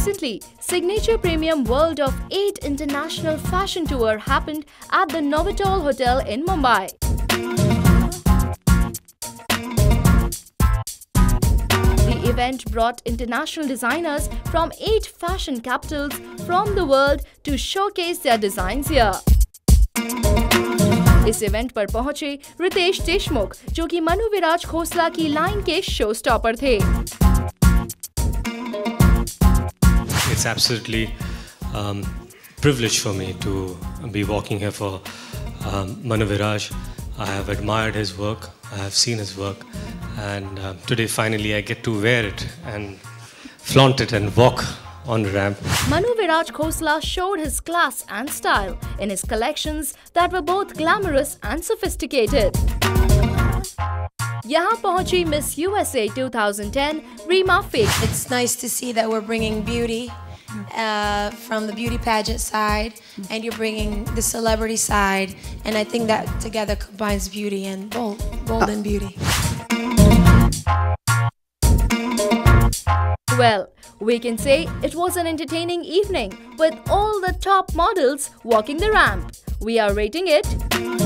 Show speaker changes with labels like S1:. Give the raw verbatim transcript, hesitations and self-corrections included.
S1: Recently, Signature Premium World of eight International Fashion Tour happened at the Novotel Hotel in Mumbai. The event brought international designers from eight fashion capitals from the world to showcase their designs here. इस event पर पहुंचे रितेश देशमुख, जो कि मनु विराज खोसला की line के show stopper थे।
S2: It's absolutely um, privilege for me to be walking here for um, Manu Viraj. I have admired his work, I have seen his work, and uh, today finally I get to wear it and flaunt it and walk on the ramp.
S1: Manu Viraj Khosla showed his class and style in his collections that were both glamorous and sophisticated. यहाँ पहुंची Miss U S A twenty ten Rima Fake.
S3: It's nice to see that we're bringing beauty uh, from the beauty pageant side, and you're bringing the celebrity side, and I think that together combines beauty and bold, bold and beauty.
S1: Well, we can say it was an entertaining evening with all the top models walking the ramp. We are rating it